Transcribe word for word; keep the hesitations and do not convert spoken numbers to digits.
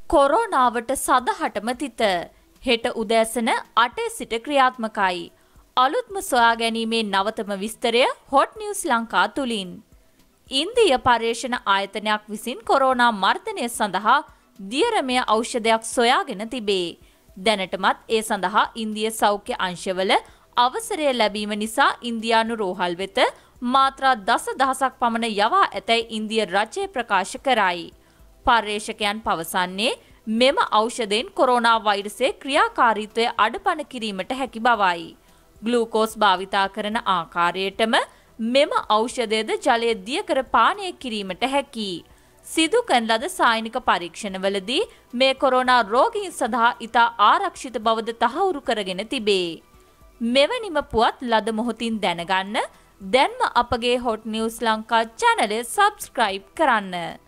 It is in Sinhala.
කොරෝනාවට සදහටම තිත හෙට උදෑසන අටේ සිට ක්‍රියාත්මකයි. අලුත්ම සොයා ගැනීමේ නවතම විස්තරය හොට් නිවුස් ලංකා තුලින්. ඉන්දිය පර්යේෂණ ආයතනයක් විසින් කොරෝනා මර්ධනය සඳහා දියරමය ඖෂධයක් සොයාගෙන තිබේ. දැනටමත් ඒ සඳහා ඉන්දිය සෞඛ්‍ය අංශවල අවසරය ලැබීම නිසා ඉන්දියානු රෝහල් වෙත මාත්‍රා දසදහසක් පමණ යවා ඇතැයි ඉන්දිය රජය ප්‍රකාශ කරයි. පර්යේෂකයන් පවසන්නේ මෙම ඖෂධයෙන් කොරෝනා වෛරසයේ ක්‍රියාකාරීත්වය අඩපණ කිරීමට හැකි බවයි. ග්ලූකෝස් භාවිතා කරන ආකාරයටම මෙම ඖෂධයද ජලය දිය කර පානය කිරීමට හැකි. සිදු කරන ලද සායනික පරීක්ෂණවලදී මේ කොරෝනා රෝගීන් සඳහා ඉතා ආරක්ෂිත බවද තහවුරු කරගෙන තිබේ. මෙවැනිම පුවත් ලද මොහොතින් දැනගන්න දැන්ම අපගේ hot news Lanka channel subscribe කරන්න.